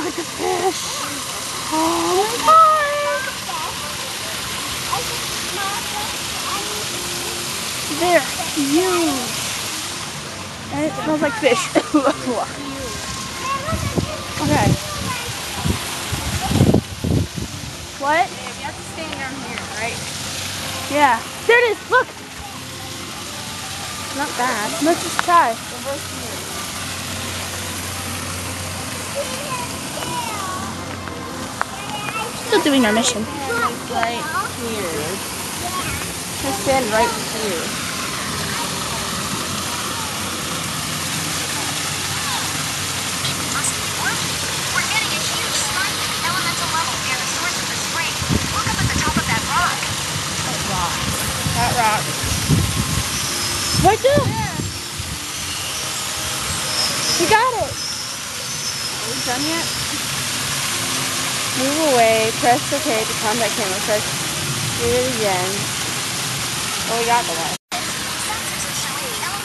at the fish. Oh my God. They're huge. And it smells like fish. Okay. What? You have to stand down here, right? Yeah. There it is. Look. Not bad. Let's just try. Still doing our mission. Right here. Just stand right here. We're getting a huge spike in the elemental level near the source of the spring. Look up at the top of that rock. That rock. Right there. You got it. Are we done yet? Move away. Press OK to contact camera. Press do it again. Well, we got the one.